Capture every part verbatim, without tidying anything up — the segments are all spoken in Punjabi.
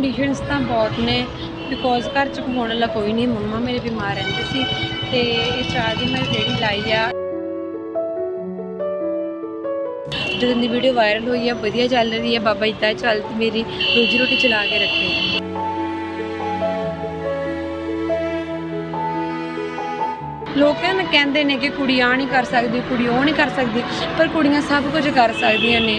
कंडीशनस तो बहुत ने बिकॉज घर च कमाने वाला कोई नहीं, मम्मा मेरे बीमार रहते सी ते चाह की मैं रेहड़ी लाई आ। जो दी वीडियो वायरल हुई है वधिया चल रही है, बाबा इदा चल मेरी रोजी रोटी चला के रखे। लोग कहते हैं कि कुड़ी आ नहीं कर सकती, कुड़ी वो नहीं कर सकती, पर कुड़ियाँ सब कुछ कर सकदियां ने।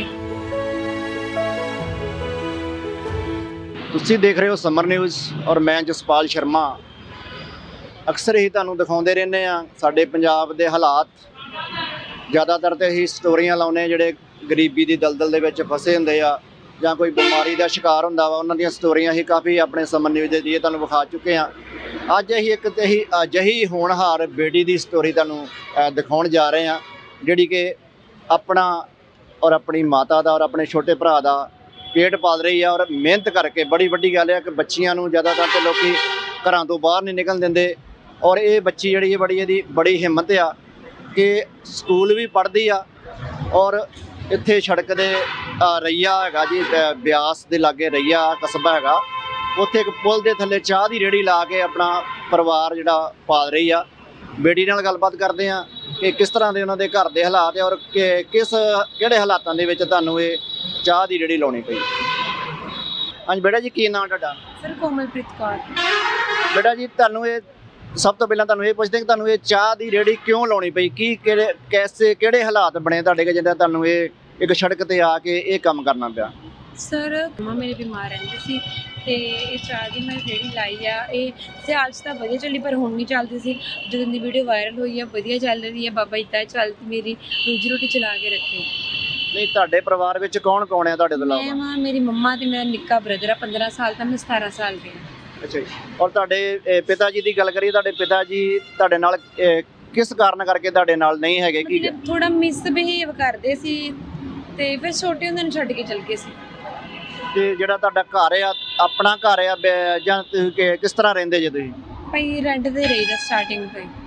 ਤੁਸੀਂ देख रहे हो समर न्यूज़ और मैं जसपाल शर्मा। अक्सर ही तुहानूं दिखाउंदे रहने आ साडे पंजाब दे हालात। ज़्यादातर तो ही स्टोरियां लाउने जिहड़े गरीबी दी दलदल दे विच फसे हुंदे आ जां कोई बीमारी दा शिकार हुंदा वा, उन्हां दीयां स्टोरियां ही काफ़ी अपने समर न्यूज़ दे जरिए तुहानूं विखा चुके हैं। अज असीं एक ते ही अजिही होनहार बेटी दी स्टोरी तुहानूं दिखाउण जा रहे हैं, जिहड़ी कि अपना और अपनी माता दा और अपने छोटे भरा दा पेट पाल रही है और मेहनत करके। बड़ी वड्डी गल है कि बच्चियां नूं ज़्यादातर तो लोग घरां तो बाहर नहीं निकल देंदे, और ये बच्ची जिहड़ी है बड़ी इहदी बड़ी हिम्मत आ कि स्कूल भी पढ़दी आ और इत्थे सड़क दे रईया हैगा जी, ब्यास दे लागे रईया कस्बा हैगा, उत्थे एक पुल दे थल्ले चाह दी रेहड़ी ला के अपना परिवार जिहड़ा पाल रही आ। बेटी नाल गलबात करदे आ कि किस तरह के उन्होंने घर के हालात है और कि किस किहड़े हालातों के विच तुहानूं ये चाह की रेहड़ी लाउणी पई। हाँ बेटा जी, की नाम तुहाडा? सर कोमलप्रीत कौर। बेटा जी, तुहानूं ये सब तो पहलां तुहानूं ये पुछदे कि तुहानूं ये चाह की रेहड़ी क्यों लाउणी पई, की किहड़े कैसे किहड़े हालात बने तुहाडे कि जिहदा तुहानूं ये एक सड़क ते आके ये काम करना पिया? सर मम्मा मेरे बीमार रहते सी ते ये चाह की मैं रेहड़ी लाई आ। ये सियाल च तां वधिया चली पर हुण नहीं चलदी सी। जो दी वीडियो वायरल हुई है वधिया चल रही है, बाबा इदा चल मेरी रोजी रोटी चला के रखे। नहीं, तुहाडे परिवार विच कौन कौन है तुहाडे तो मैं इलावा? मां, मेरी मम्मा ते मेरा निक्का ब्रदर है पंद्रह साल का, मैं सतारह साल की हां। अच्छा जी। और तुहाडे पिता जी की गल करिए, तुहाडे पिता जी तुहाडे नाल किस कारण करके तुहाडे नाल नहीं हैगे? की मतलब थोड़ा मिसबिहेव करदे सी ते फिर छोटे हुंदे नूं छड्ड के चल गए सी। ते जिहड़ा तुहाडा घर आ अपना घर आ बे- जां तुसीं कि किस तरह रहिंदे जे तुसीं? भाई रेंट ते रहीदा स्टार्टिंग तो ही।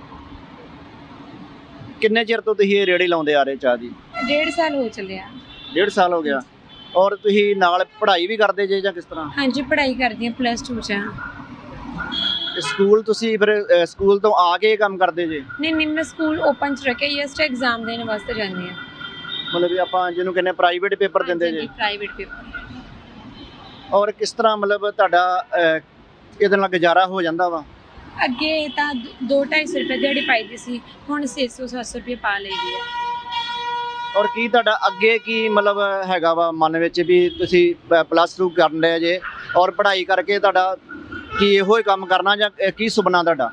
किन्ने चिर तो तुसीं ये रेहड़ी लाउंदे आ रहे चाह दी? डेढ़ साल हो चलिया। डेढ़ साल हो गया। और तुसीं नाल पढ़ाई भी करदे जे जां किस तरह? हाँ जी, पढ़ाई करदी हां, प्लस टू च हां। ते स्कूल तुसीं फिर अ, स्कूल तो आके काम करदे जे? नहीं नहीं, मैं स्कूल ओपन च रखे, जस्ट एग्जाम देने वास्ते जानी हां। मतलब भी आपां जिहनूं कहने प्राइवेट पेपर दिंदे जे? Private paper. और किस तरह मतलब तुहाडा ਇਹਦੇ ਨਾਲ ਗੁਜ਼ਾਰਾ ਹੋ ਜਾਂਦਾ ਵਾ? ਅੱਗੇ ਤਾਂ दो ढाई सौ रुपए ਦਿਹਾੜੀ ਪਾਈਦੀ ਸੀ, ਹੁਣ छे सौ सत्त सौ रुपए ਪਾ ਲਈਦੀ ਹੈ। ਔਰ ਕੀ ਤੁਹਾਡਾ ਅੱਗੇ ਕੀ ਮਤਲਬ ਹੈਗਾ ਵਾ ਮਨ ਵਿੱਚ ਵੀ ਤੁਸੀਂ ਪਲੱਸ ਟੂ ਕਰਨ ਲਿਆ ਜੇ ਔਰ ਪੜ੍ਹਾਈ ਕਰਕੇ ਤੁਹਾਡਾ ਕੀ ਇਹੋ ਹੀ ਕੰਮ ਕਰਨਾ ਜਾਂ ਕੀ ਸੁਪਨਾ ਤੁਹਾਡਾ?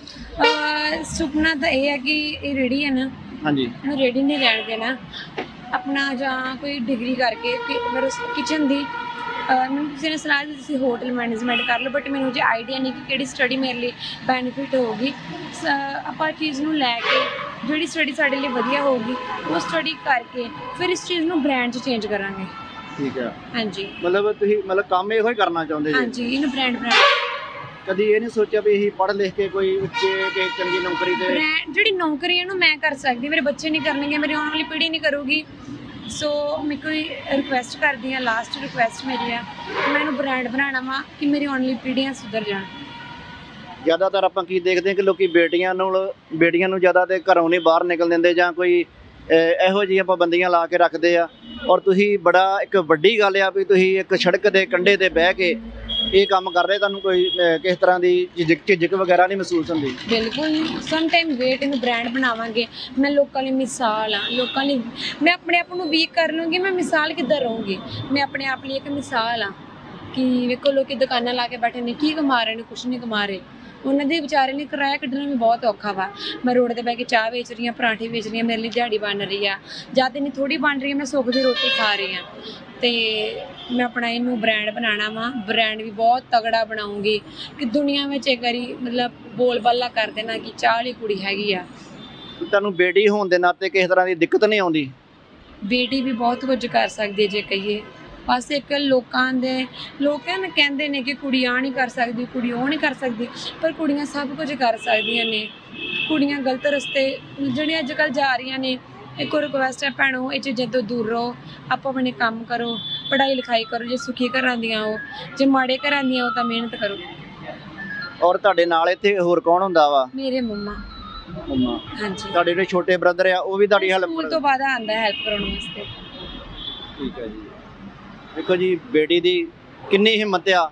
ਸੁਪਨਾ ਤਾਂ ਇਹ ਹੈ ਕਿ ਇਹ ਰੇਹੜੀ ਹੈ ਨਾ, ਹਾਂਜੀ, ਇਹਨੂੰ ਰੇਹੜੀ ਨਹੀਂ ਰਹਿਣ ਦੇਣਾ, ਆਪਣਾ ਜਾਂ ਕੋਈ ਡਿਗਰੀ ਕਰਕੇ ਮੇਰੇ ਕਿਚਨ ਦੀ ਮੈਨੂੰ ਕਿਸੇ ਨੇ ਸਲਾਹ ਦਿੱਤੀ ਸੀ ਹੋਟਲ ਮੈਨੇਜਮੈਂਟ ਕਰ ਲਓ, ਬਟ ਮੈਨੂੰ ਜੇ ਆਈਡੀਆ ਨਹੀਂ ਕਿ ਕਿਹੜੀ ਸਟੱਡੀ ਮੇਰੇ ਲਈ ਬੈਨੀਫਿਟ ਹੋਊਗੀ। ਆਪਾਂ ਚੀਜ਼ ਨੂੰ ਲੈ ਕੇ ਜਿਹੜੀ ਸਟੱਡੀ ਸਾਡੇ ਲਈ ਵਧੀਆ ਹੋਊਗੀ ਉਹ ਸਟੱਡੀ ਕਰਕੇ ਫਿਰ ਇਸ ਚੀਜ਼ ਨੂੰ ਬ੍ਰਾਂਡ 'ਚ ਚੇਂਜ ਕਰਾਂਗੇ। ਠੀਕ ਹੈ। ਹਾਂਜੀ, ਮਤਲਬ ਤੁਸੀਂ ਮਤਲਬ ਕੰਮ ਇਹੋ ਹੀ ਕਰਨਾ ਚਾਹੁੰਦੇ ਜੀ? ਹਾਂਜੀ, ਇਹਨੂੰ ਬ੍ਰਾਂਡ ਬਣਾ। ਕਦੀ ਇਹ ਨਹੀਂ ਸੋਚਿਆ ਵੀ ਇਹੀ ਪੜ੍ਹ ਲਿਖ ਕੇ ਕੋਈ ਉੱਚੇ ਕਿ ਚੰਗੀ ਨੌਕਰੀ ਤੇ? ਜਿਹੜੀ ਨੌਕਰੀ ਇਹਨੂੰ ਮੈਂ ਕਰ ਸਕਦੀ, ਮੇਰੇ ਬੱਚੇ ਨਹੀਂ ਕਰਨਗੇ, ਮੇਰੀ ਆਉਣ ਵਾਲੀ ਪੀੜ੍ਹੀ ਨਹੀਂ ਕਰੂਗੀ। ਸੋ ਮੈਂ ਕੋਈ ਰਿਕੁਐਸਟ ਕਰਦੀ ਹਾਂ, ਲਾਸਟ ਰਿਕੁਐਸਟ ਮੇਰੀ ਆ, ਮੈਂ ਇਹਨੂੰ ਬ੍ਰਾਂਡ ਬਣਾਉਣਾ ਵਾ ਕਿ ਮੇਰੀ ਆਉਣ ਵਾਲੀ ਪੀੜ੍ਹੀਆਂ ਸੁਧਰ ਜਾਣ। ਜ਼ਿਆਦਾਤਰ ਆਪਾਂ ਕੀ ਦੇਖਦੇ ਹਾਂ ਕਿ ਲੋਕੀ ਬੇਟੀਆਂ ਨਾਲ ਬੇਟੀਆਂ ਨੂੰ ਜ਼ਿਆਦਾ ਤੇ ਘਰੋਂ ਨਹੀਂ ਬਾਹਰ ਨਿਕਲ ਦਿੰਦੇ ਜਾਂ ਕੋਈ ਇਹੋ ਜਿਹੀਆਂ ਪਾਬੰਦੀਆਂ ਲਾ ਕੇ ਰੱਖਦੇ ਆ, ਔਰ ਤੁਸੀਂ ਬੜਾ ਇੱਕ ਵੱਡੀ ਗੱਲ ਆ ਵੀ ਤੁਸੀਂ ਇੱਕ ਸੜਕ ਦੇ ਕੰਢੇ ਤੇ ਬਹਿ ਕੇ ਇਹ ਕੰਮ ਕਰ ਰਹੇ, ਤੁਹਾਨੂੰ ਕੋਈ ਕਿਸ ਤਰ੍ਹਾਂ ਦੀ ਝਿਜਕ ਝਿਜਕ ਵਗੈਰਾ ਨਹੀਂ ਮਹਿਸੂਸ ਹੁੰਦੀ? ਬਿਲਕੁਲ ਨਹੀਂ, ਸਮ ਟਾਈਮ ਵੇਟ, ਇਹਨੂੰ ਬ੍ਰਾਂਡ ਬਣਾਵਾਂਗੇ। ਮੈਂ ਲੋਕਾਂ ਲਈ ਮਿਸਾਲ ਹਾਂ, ਲੋਕਾਂ ਲਈ ਮੈਂ ਆਪਣੇ ਆਪ ਨੂੰ ਵੀਕ ਕਰ ਲੂੰਗੀ, ਮੈਂ ਮਿਸਾਲ ਕਿੱਦਾਂ ਰਹੂੰਗੀ? ਮੈਂ ਆਪਣੇ ਆਪ ਲਈ ਇੱਕ ਮਿਸਾਲ ਹਾਂ ਕਿ ਵੇਖੋ ਲੋਕੀ ਦੁਕਾਨਾਂ ਲਾ ਕੇ ਬੈਠੇ ਨੇ, ਕੀ ਕਮਾ ਰਹੇ ਨੇ? ਕੁਛ ਨਹੀਂ ਕਮਾ ਰਹੇ। ਉਹਨਾਂ ਦੇ ਵਿਚਾਰੇ ਲਈ ਕਿਰਾਇਆ ਕੱਢਣਾ ਵੀ ਬਹੁਤ ਔਖਾ ਵਾ। ਮੈਂ ਰੋਡ 'ਤੇ ਬਹਿ ਕੇ ਚਾਹ ਵੇਚ ਰਹੀ ਹਾਂ, ਪਰਾਂਠੇ ਵੇਚ ਰਹੀ ਹਾਂ, ਮੇਰੇ ਲਈ ਦਿਹਾੜੀ ਬਣ ਰਹੀ ਆ, ਜਾਂ ਤਾਂ ਨਹੀਂ ਥੋੜ੍ਹੀ ਬਣ ਰਹੀ ਹੈ, ਮੈਂ ਸੁੱਖ ਦੀ ਰੋਟੀ ਖਾ ਰਹੀ ਹਾਂ। ਅਤੇ ਮੈਂ ਆਪਣਾ ਇਹਨੂੰ ਬ੍ਰਾਂਡ ਬਣਾਉਣਾ ਵਾ, ਬ੍ਰਾਂਡ ਵੀ ਬਹੁਤ ਤਗੜਾ ਬਣਾਉਂਗੀ ਕਿ ਦੁਨੀਆ ਵਿੱਚ ਇੱਕ ਵਾਰੀ ਮਤਲਬ ਬੋਲ ਬਾਲਾ ਕਰ ਦੇਣਾ ਕਿ ਚਾਹ ਵਾਲੀ ਕੁੜੀ ਹੈਗੀ ਆ। ਤੁਹਾਨੂੰ ਬੇਟੀ ਹੋਣ ਦੇ ਨਾਤੇ ਕਿਸੇ ਤਰ੍ਹਾਂ ਦੀ ਦਿੱਕਤ ਨਹੀਂ ਆਉਂਦੀ? ਬੇਟੀ ਵੀ ਬਹੁਤ ਕੁਝ ਕਰ ਸਕਦੀ ਹੈ ਜੇ ਕਹੀਏ, बस एक लोगों के लोग कहते हैं कि कुड़ी आ नहीं कर सकती, कुड़ी वो नहीं कर सकती, पर कुड़ियाँ सब कुछ कर सकदियां ने। कुड़ियाँ गलत रस्ते जिहड़ियां अजकल जा रही ने, एक रिक्वेस्ट है भैनों, ये चीज़ों तो दूर रहो, आप अपने काम करो, ਪੜ੍ਹਾਈ ਲਿਖਾਈ ਕਰੋ, ਜੇ ਸੁਖੀ ਘਰਾਂ ਦੀਆਂ ਹੋ, ਜੇ ਮਾੜੇ ਘਰਾਂ ਦੀਆਂ ਹੋ ਤਾਂ ਮਿਹਨਤ ਕਰੋ। ਔਰ ਤੁਹਾਡੇ ਨਾਲ ਇੱਥੇ ਹੋਰ ਕੌਣ ਹੁੰਦਾ ਵਾ? ਮੇਰੇ ਮੰਮਾ। ਮੰਮਾ। ਹਾਂਜੀ। ਤੁਹਾਡੇ ਜਿਹੜੇ ਛੋਟੇ ਬ੍ਰਦਰ ਆ ਉਹ ਵੀ ਤੁਹਾਡੀ ਹੈਲਪ ਸਕੂਲ ਤੋਂ ਬਾਅਦ ਆਉਂਦਾ ਹੈਲਪ ਕਰਾਉਣ ਵਾਸਤੇ। ਠੀਕ ਹੈ ਜੀ। ਦੇਖੋ ਜੀ ਬੇਟੀ ਦੀ ਕਿੰਨੀ ਹਿੰਮਤ ਆ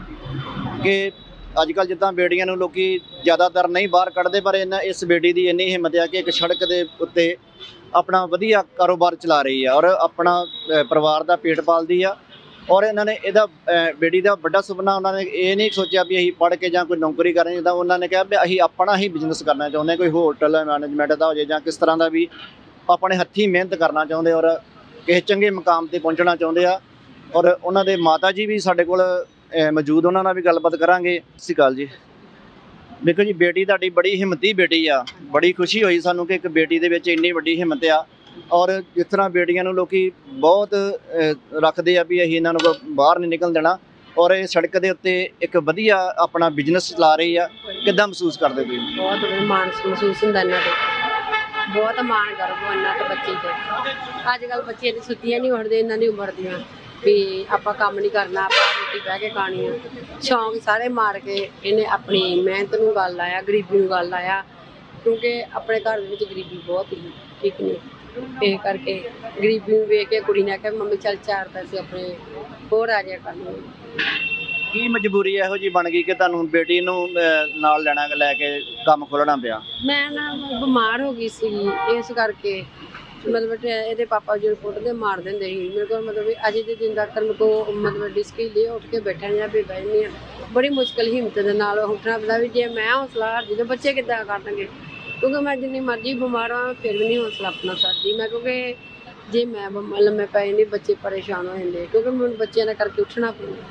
ਕਿ ਅੱਜ ਕੱਲ੍ਹ ਜਿੱਦਾਂ ਬੇਟੀਆਂ ਨੂੰ ਲੋਕੀ ਜ਼ਿਆਦਾਤਰ ਨਹੀਂ ਬਾਹਰ ਕੱਢਦੇ, ਪਰ ਇਹਨਾਂ ਇਸ ਬੇਟੀ ਦੀ ਇੰਨੀ ਹਿੰਮਤ ਆ ਕਿ ਇੱਕ ਸੜਕ ਦੇ ਉੱਤੇ ਆਪਣਾ ਵਧੀਆ ਕਾਰੋਬਾਰ ਚਲਾ ਰਹੀ ਆ ਔਰ ਆਪਣਾ ਅ, ਪਰਿਵਾਰ ਦਾ ਪੇਟ ਪਾਲਦੀ ਆ। ਔਰ ਇਹਨਾਂ ਨੇ ਇਹਦਾ ਅ, ਬੇਟੀ ਦਾ ਵੱਡਾ ਸੁਪਨਾ, ਉਹਨਾਂ ਨੇ ਇਹ ਨਹੀਂ ਸੋਚਿਆ ਵੀ ਅਸੀਂ ਪੜ੍ਹ ਕੇ ਜਾਂ ਕੋਈ ਨੌਕਰੀ ਕਰਨੀ, ਜਿੱਦਾਂ ਉਹਨਾਂ ਨੇ ਕਿਹਾ ਵੀ ਅਸੀਂ ਆਪਣਾ ਹੀ ਬਿਜ਼ਨਸ ਕਰਨਾ ਚਾਹੁੰਦੇ, ਕੋਈ ਹੋਟਲ ਮੈਨੇਜਮੈਂਟ ਦਾ ਹੋ ਜਾਏ ਜਾਂ ਕਿਸ ਤਰ੍ਹਾਂ ਦਾ ਵੀ, ਆਪਣੇ ਹੱਥੀਂ ਮਿਹਨਤ ਕਰਨਾ ਚਾਹੁੰਦੇ ਔਰ ਕਿਸੇ ਚੰਗੇ ਮੁਕਾਮ ਤੇ ਪਹੁੰਚਣਾ ਚਾਹੁੰਦੇ ਆ। ਔਰ ਉਹਨਾਂ ਦੇ ਮਾਤਾ ਜੀ ਵੀ ਸਾਡੇ ਕੋਲ ਅ, ਮੌਜੂਦ, ਉਹਨਾਂ ਨਾਲ ਵੀ ਗੱਲਬਾਤ ਕਰਾਂਗੇ। ਸਤਿ ਸ਼੍ਰੀ ਅਕਾਲ ਜੀ। ਦੇਖੋ ਜੀ ਬੇਟੀ ਤੁਹਾਡੀ ਬੜੀ ਹਿੰਮਤੀ ਬੇਟੀ ਆ, ਬੜੀ ਖੁਸ਼ੀ ਹੋਈ ਸਾਨੂੰ ਕਿ ਇੱਕ ਬੇਟੀ ਦੇ ਵਿੱਚ ਇੰਨੀ ਵੱਡੀ ਹਿੰਮਤ ਆ। ਔਰ ਜਿਸ ਤਰ੍ਹਾਂ ਬੇਟੀਆਂ ਨੂੰ ਲੋਕੀ ਬਹੁਤ ਅ, ਰੱਖਦੇ ਆ ਵੀ ਅਸੀਂ ਇਹਨਾਂ ਨੂੰ ਬਾਹਰ ਨਹੀਂ ਨਿਕਲਣ ਦੇਣਾ, ਔਰ ਇਹ ਸੜਕ ਦੇ ਉੱਤੇ ਇੱਕ ਵਧੀਆ ਆਪਣਾ ਬਿਜ਼ਨਸ ਚਲਾ ਰਹੀ ਆ, ਕਿੱਦਾਂ ਮਹਿਸੂਸ ਕਰਦੇ ਤੁਸੀਂ? ਬਹੁਤ ਮਾਣ ਮਹਿਸੂਸ ਹੁੰਦਾ ਇਹਨਾਂ ਤੇ, ਬਹੁਤ ਮਾਣ ਗਰਵ ਇਹਨਾਂ ਤੇ ਬੱਚੇ ਤੇ। ਅੱਜ ਕੱਲ੍ਹ ਬੱਚੇ ਦੀ ਛੁੱਟੀਆਂ ਨਹੀਂ ਉੱਠਦੇ ਇਹਨਾਂ ਦੀ ਉਮਰ ਦੀਆਂ ਵੀ ਆਪਾਂ ਕੰਮ ਨਹੀਂ ਕਰਨਾ, ਆਪਾਂ ਰੋਟੀ ਬਹਿ ਕੇ ਖਾਣੀ ਆ। ਸ਼ੌਂਕ ਸਾਰੇ ਮਾਰ ਕੇ ਇਹਨੇ ਆਪਣੀ ਮਿਹਨਤ ਨੂੰ ਗੱਲ ਲਾਇਆ, ਗਰੀਬੀ ਨੂੰ ਗੱਲ ਲਾਇਆ, ਕਿਉਂਕਿ ਆਪਣੇ ਘਰ ਦੇ ਵਿੱਚ ਗਰੀਬੀ ਬਹੁਤ ਹੀ ਠੀਕ ਨਹੀਂ। ਇਹ ਕਰਕੇ ਗਰੀਬੀ ਨੂੰ ਵੇਖ ਕੇ ਕੁੜੀ ਨੇ ਆਖਿਆ ਮੰਮੀ ਚੱਲ ਚਾਰ ਪੈਸੇ ਆਪਣੇ ਹੋਰ ਆ ਜਾਇਆ ਕਰਨੀ। ਕੀ ਮਜਬੂਰੀ ਇਹੋ ਜੀ ਬਣ ਗਈ ਕਿ ਤੁਹਾਨੂੰ ਬੇਟੀ ਨੂੰ ਅ, ਨਾਲ ਲੈਣਾ ਲੈ ਕੇ ਕੰਮ ਖੋਲ੍ਹਣਾ ਪਿਆ? ਮੈਂ ਨਾ ਬਿਮਾਰ ਹੋ ਗਈ ਸੀ, ਇਸ ਕਰਕੇ ਮਤਲਬ ਕਿ ਇਹਦੇ ਪਾਪਾ ਜੀ ਰਿਪੋਰਟ ਦੇ ਮਾਰ ਦਿੰਦੇ ਸੀ ਮੇਰੇ ਕੋਲ, ਮਤਲਬ ਅੱਜ ਦੇ ਦਿਨ ਤੱਕ ਮੇਰੇ ਕੋਲ ਮਤਲਬ ਡਿਸਕੀ ਲਈ ਉੱਠ ਕੇ ਬੈਠਾ ਜਾਂ ਵੀ ਬੈਠਣੀ ਆ, ਬੜੀ ਮੁਸ਼ਕਿਲ ਹਿੰਮਤ ਦੇ ਨਾਲ ਉੱਠਣਾ ਪੈਂਦਾ ਵੀ ਜੇ ਮੈਂ ਹੌਸਲਾ ਹਾਰ ਜਦੋਂ ਬੱਚੇ ਕਿੱਦਾਂ ਕਰ ਦੇਣਗੇ, ਕਿਉਂਕਿ ਮੈਂ ਜਿੰਨੀ ਮਰਜ਼ੀ ਬਿਮਾਰ ਹਾਂ ਫਿਰ ਵੀ ਨਹੀਂ ਹੌਸਲਾ ਆਪਣਾ ਛੱਡਦੀ ਮੈਂ, ਕਿਉਂਕਿ ਜੇ ਮੈਂ ਬਿਮਾਰ ਲੰਮੇ ਪਏ ਨਹੀਂ ਬੱਚੇ ਪਰੇਸ਼ਾਨ ਹੋ ਜਾਂਦੇ, ਕਿਉਂਕਿ ਮੈਨੂੰ ਬੱਚਿਆਂ ਦਾ ਕਰਕੇ ਉੱਠਣਾ ਪੈਂਦਾ।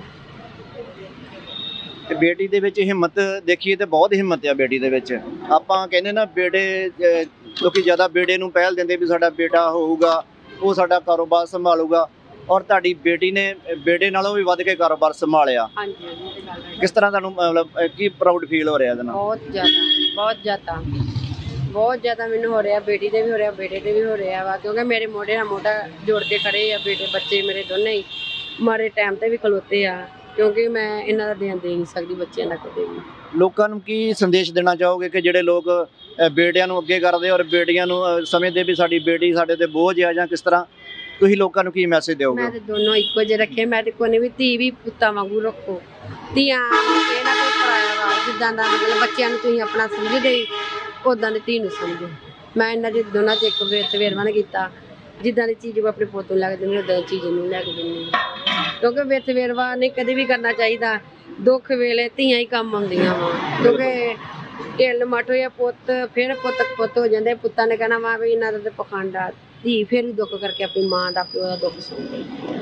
ਤੇ ਬੇਟੀ ਦੇ ਵਿੱਚ ਹਿੰਮਤ ਦੇਖੀਏ ਤੇ ਬਹੁਤ ਹਿੰਮਤ ਆ ਬੇਟੀ ਦੇ ਵਿੱਚ। ਆਪਾਂ ਕਹਿੰਦੇ ਨਾ ਬੇਟੇ ਅ, ਲੋਕੀ ਜ਼ਿਆਦਾ ਬੇਟੇ ਨੂੰ ਪਹਿਲ ਦਿੰਦੇ ਵੀ ਸਾਡਾ ਬੇਟਾ ਹੋਊਗਾ, ਉਹ ਸਾਡਾ ਕਾਰੋਬਾਰ ਸੰਭਾਲੂਗਾ, ਔਰ ਤੁਹਾਡੀ ਬੇਟੀ ਨੇ ਬੇਟੇ ਨਾਲੋਂ ਵੀ ਵੱਧ ਕੇ ਕਾਰੋਬਾਰ ਸੰਭਾਲਿਆ। ਹਾਂਜੀ ਹਾਂਜੀ ਇਹ ਗੱਲ ਹੈ। ਕਿਸ ਤਰ੍ਹਾਂ ਤੁਹਾਨੂੰ ਮਤਲਬ ਅ, ਕੀ ਪ੍ਰਾਊਡ ਫੀਲ ਹੋ ਰਿਹਾ ਇਹਦੇ ਨਾਲ? ਬਹੁਤ ਜ਼ਿਆਦਾ ਬਹੁਤ ਜ਼ਿਆਦਾ ਬਹੁਤ ਜ਼ਿਆਦਾ ਮੈਨੂੰ ਹੋ ਰਿਹਾ, ਬੇਟੀ ਦੇ ਵੀ ਹੋ ਰਿਹਾ, ਬੇਟੇ ਦੇ ਵੀ ਹੋ ਰਿਹਾ ਵਾ, ਕਿਉਂਕਿ ਮੇਰੇ ਮੋਢੇ ਨਾਲ ਮੋਢਾ ਜੋੜ ਕੇ ਖੜੇ ਆ ਬੇਟੇ ਬੱਚੇ ਮੇਰੇ ਦੋਨੇ ਹੀ, ਮਾਰੇ ਟਾਈਮ ਤੇ ਵੀ ਖਲੋਤੇ ਆ, ਕਿਉਂਕਿ ਮੈਂ ਇਹਨਾਂ ਦਾ ਧਿਆਨ ਦੇ ਨਹੀਂ ਸਕਦੀ ਬੱਚਿਆਂ ਦਾ ਕਦੇ ਵੀ। ਲੋਕਾਂ ਨੂੰ ਕੀ ਸੰਦੇਸ਼ ਦੇਣਾ ਚਾਹੋਗੇ ਕਿ ਜਿਹੜੇ ਲੋਕ ਅ, ਬੇਟਿਆਂ ਨੂੰ ਅੱਗੇ ਕਰਦੇ ਔਰ ਬੇਟੀਆਂ ਨੂੰ ਅ, ਸਮਝਦੇ ਵੀ ਸਾਡੀ ਬੇਟੀ ਸਾਡੇ ਤੇ ਬੋਝ ਆ, ਜਾਂ ਕਿਸ ਤਰ੍ਹਾਂ ਤੁਸੀਂ ਲੋਕਾਂ ਨੂੰ ਕੀ ਮੈਸੇਜ ਦਿਓਗੇ? ਮੈਂ ਤੇ ਦੋਨੋਂ ਇੱਕੋ ਜਿਹੇ ਰੱਖੇ, ਮੈਂ ਤੇ ਕੋਈ ਵੀ ਧੀ ਵੀ ਪੁੱਤਾਂ ਵਾਂਗੂ ਰੱਖੋ, ਧੀਆਂ ਇਹ ਨਾ ਕੋਈ ਪਰਾਇਆ ਵਾ, ਜਿੱਦਾਂ ਦਾ ਮਤਲਬ ਬੱਚਿਆਂ ਨੂੰ ਤੁਸੀਂ ਆਪਣਾ ਸਮਝਦੇ ਉੱਦਾਂ ਦੀ ਧੀ ਨੂੰ ਸਮਝੋ। ਮੈਂ ਇਹਨਾਂ ਦੇ ਦੋਨਾਂ 'ਚ ਇੱਕ ਵੇਰ ਵੇਰਵਾਨ ਕੀਤਾ, ਜਿੱਦਾਂ ਦੀ ਚੀਜ਼ ਉਹ ਆਪਣੇ ਪੁੱਤ ਨੂੰ ਲੈ ਕੇ ਦਿੰਦੀ ਉੱਦਾਂ ਦੀ ਚੀਜ਼ ਨੂੰ ਲੈ ਕੇ ਦਿੰਦੀ, ਕਿਉਂਕਿ ਵਿਰਥ ਵੇਰਵਾ ਨਹੀਂ ਕਦੇ ਵੀ ਕਰਨਾ ਚਾਹੀਦਾ। ਦੁੱਖ ਵੇਲੇ ਧੀਆਂ ਹੀ ਕੰਮ ਆਉਂਦੀਆਂ ਵਾ, ਕਿਉਂਕਿ ਢਿੱਲ ਮੱਠ ਹੋਇਆ ਪੁੱਤ ਫਿਰ ਪੁੱਤ ਪੁੱਤ ਹੋ ਜਾਂਦੇ, ਪੁੱਤਾਂ ਨੇ ਕਹਿਣਾ ਵਾ ਵੀ ਇਹਨਾਂ ਦਾ ਤਾਂ ਪਖੰਡ ਆ, ਧੀ ਫਿਰ ਵੀ ਦੁੱਖ ਕਰਕੇ ਆਪਣੀ ਮਾਂ ਦਾ ਪਿਓ ਦਾ ਦੁੱਖ ਸੁਣਦੀ।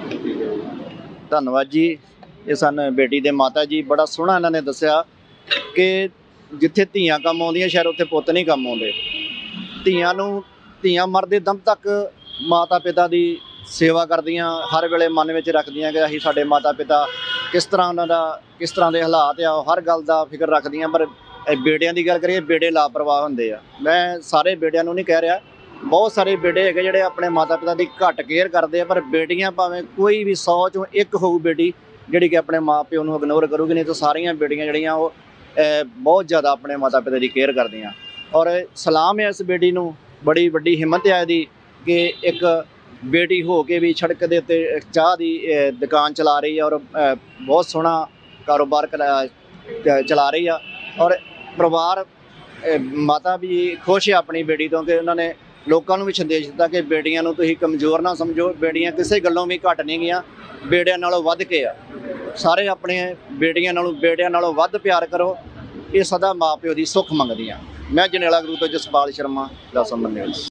ਧੰਨਵਾਦ ਜੀ। ਇਹ ਸਨ ਬੇਟੀ ਦੇ ਮਾਤਾ ਜੀ, ਬੜਾ ਸੋਹਣਾ ਇਹਨਾਂ ਨੇ ਦੱਸਿਆ ਕਿ ਜਿੱਥੇ ਧੀਆਂ ਕੰਮ ਆਉਂਦੀਆਂ ਸ਼ਾਇਦ ਉੱਥੇ ਪੁੱਤ ਨਹੀਂ ਕੰਮ ਆਉਂਦੇ। ਧੀਆਂ ਨੂੰ ਧੀਆਂ ਮਰਦੇ ਦਮ ਤੱਕ ਮਾਤਾ ਪਿਤਾ ਦੀ ਸੇਵਾ ਕਰਦੀਆਂ, ਹਰ ਵੇਲੇ ਮਨ ਵਿੱਚ ਰੱਖਦੀਆਂ ਕਿ ਅਸੀਂ ਸਾਡੇ ਮਾਤਾ ਪਿਤਾ ਕਿਸ ਤਰ੍ਹਾਂ ਉਹਨਾਂ ਦਾ ਕਿਸ ਤਰ੍ਹਾਂ ਦੇ ਹਾਲਾਤ ਆ, ਉਹ ਹਰ ਗੱਲ ਦਾ ਫਿਕਰ ਰੱਖਦੀਆਂ। ਪਰ ਇਹ ਬੇਟਿਆਂ ਦੀ ਗੱਲ ਕਰੀਏ, ਬੇਟੇ ਲਾਪਰਵਾਹ ਹੁੰਦੇ ਆ। ਮੈਂ ਸਾਰੇ ਬੇਟਿਆਂ ਨੂੰ ਨਹੀਂ ਕਹਿ ਰਿਹਾ, ਬਹੁਤ ਸਾਰੇ ਬੇਟੇ ਹੈਗੇ ਜਿਹੜੇ ਆਪਣੇ ਮਾਤਾ ਪਿਤਾ ਦੀ ਘੱਟ ਕੇਅਰ ਕਰਦੇ ਆ, ਪਰ ਬੇਟੀਆਂ ਭਾਵੇਂ ਕੋਈ ਵੀ ਸੌ ਚੋਂ ਇੱਕ ਹੋਊ ਬੇਟੀ ਜਿਹੜੀ ਕਿ ਆਪਣੇ ਮਾਂ ਪਿਓ ਨੂੰ ਇਗਨੋਰ ਕਰੂਗੀ, ਨਹੀਂ ਤਾਂ ਸਾਰੀਆਂ ਬੇਟੀਆਂ ਜਿਹੜੀਆਂ ਉਹ ਬਹੁਤ ਜ਼ਿਆਦਾ ਆਪਣੇ ਮਾਤਾ ਪਿਤਾ ਦੀ ਕੇਅਰ ਕਰਦੀਆਂ। ਔਰ ਸਲਾਮ ਹੈ ਇਸ ਬੇਟੀ ਨੂੰ, ਬੜੀ ਵੱਡੀ ਹਿੰਮਤ ਹੈ ਇਹਦੀ ਕਿ ਇੱਕ ਬੇਟੀ ਹੋ ਕੇ ਵੀ ਸੜਕ ਦੇ ਉੱਤੇ ਚਾਹ ਦੀ ਦੁਕਾਨ ਚਲਾ ਰਹੀ ਹੈ ਔਰ ਬਹੁਤ ਸੋਹਣਾ ਕਾਰੋਬਾਰ ਚਲਾ ਰਹੀ ਆ। ਔਰ ਪਰਿਵਾਰ ਮਾਤਾ ਵੀ ਖੁਸ਼ ਹੈ ਆਪਣੀ ਬੇਟੀ ਤੋਂ ਕਿ ਉਹਨਾਂ ਨੇ ਲੋਕਾਂ ਨੂੰ ਵੀ ਸੰਦੇਸ਼ ਦਿੱਤਾ ਕਿ ਬੇਟੀਆਂ ਨੂੰ ਤੁਸੀਂ ਕਮਜ਼ੋਰ ਨਾ ਸਮਝੋ, ਬੇਟੀਆਂ ਕਿਸੇ ਗੱਲੋਂ ਵੀ ਘੱਟ ਨਹੀਂ ਗਈਆਂ, ਬੇਟਿਆਂ ਨਾਲੋਂ ਵੱਧ ਕੇ ਆ। ਸਾਰੇ ਆਪਣੇ ਬੇਟੀਆਂ ਨਾਲੋਂ ਬੇਟਿਆਂ ਨਾਲੋਂ ਵੱਧ ਪਿਆਰ ਕਰੋ, ਇਹ ਸਦਾ ਮਾਂ ਪਿਓ ਦੀ ਸੁੱਖ ਮੰਗਦੀਆਂ। ਮੈਂ ਜਨੇਲਾ ਗੁਰੂ ਤੋਂ ਜਸਪਾਲ ਸ਼ਰਮਾ, ਦਸ ਨੰਬਰ ਨਿਊਜ਼।